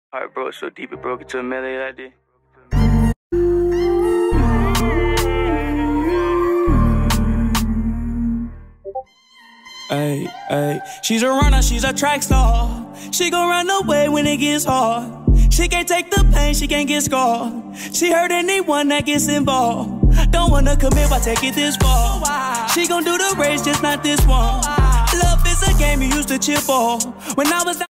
Heart broke so deep it broke into a melody like this. Ay, ay. She's a runner, she's a track star. She gon' run away when it gets hard. She can't take the pain, she can't get scarred. She hurt anyone that gets involved. Don't wanna commit, why take it this far? She gon' do the race, just not this one. Love is a game you used to cheer for. When I was